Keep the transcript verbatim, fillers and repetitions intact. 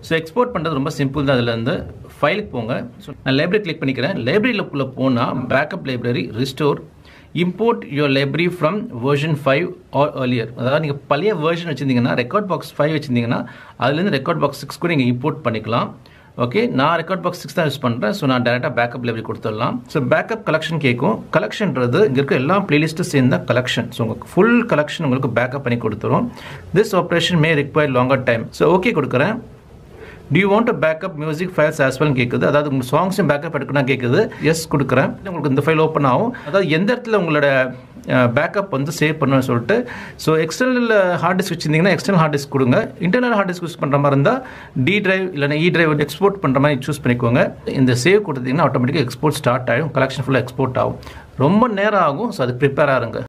So export பண்ணுறது ரொம்ப simple தான். அதில் வந்து ஃபைலுக்கு போங்க. ஸோ நான் லைப்ரரி கிளிக் பண்ணிக்கிறேன். லைப்ரரியில்குள்ளே போனால் backup library restore import your library from version five or earlier. அதாவது நீங்கள் பழைய வெர்ஷன் வச்சுருந்தீங்கன்னா ரெக்கார்ட் பாக்ஸ் ஃபைவ் வச்சுருந்தீங்கன்னா அதுலேருந்து ரெக்கார்ட் பாக்ஸ் சிக்ஸ் கூட நீங்கள் இம்போர்ட் பண்ணிக்கலாம். ஓகே, நான் ரெக்கார்ட் பாக்ஸ் சிக்ஸ் தான் யூஸ் பண்ணுறேன். ஸோ நான் டேரெக்டாக பேக்கப் லைப்ரரி கொடுத்துடலாம். ஸோ பேக்கப் கலெக்ஷன் கேட்கும். கலெக்ஷன்றது இங்கே இருக்க எல்லா பிளேலிஸ்ட்டும் சேர்ந்த கலெக்ஷன். ஸோ உங்களுக்கு ஃபுல் கலெக்ஷன் உங்களுக்கு பேக்கப் பண்ணி கொடுத்துரும். This operation may require longer time. So okay கொடுக்குறேன். Do you want to backup music files as well கேக்குது. அதாவது உங்க சாங்ஸும் பேக்கப் எடுக்கணும் கேக்குது. எஸ் கொடுக்குறேன். உங்களுக்கு இந்த ஃபைல் ஓப்பன் ஆகும். அதாவது எந்த இடத்துல உங்களோட பேக்கப் வந்து சேவ் பண்ணணும்னு சொல்லிட்டு. ஸோ எக்ஸ்டர்னல் ஹார்ட் டிஸ்க் வச்சிருந்தீங்கன்னா எக்ஸ்டர்னல் ஹார்ட் டிஸ்க் கொடுங்க. இன்டர்னல் ஹார்ட் டிஸ்க் யூஸ் பண்ணுற மாதிரி இருந்தால் டி டிரைவ் இல்லைனா இ டிரைவ் எக்ஸ்போர்ட் பண்ணுற மாதிரி சூஸ் பண்ணிக்கோங்க. இந்த சேவ் கொடுத்தீங்கன்னா ஆட்டோமேட்டிக்காக எக்ஸ்போர்ட் ஸ்டார்ட் ஆகும். கலெக்ஷன் ஃபுல்லாக எக்ஸ்போர்ட் ஆகும். ரொம்ப நேரம் ஆகும். ஸோ அது ப்ரிப்பேர் ஆகுங்க.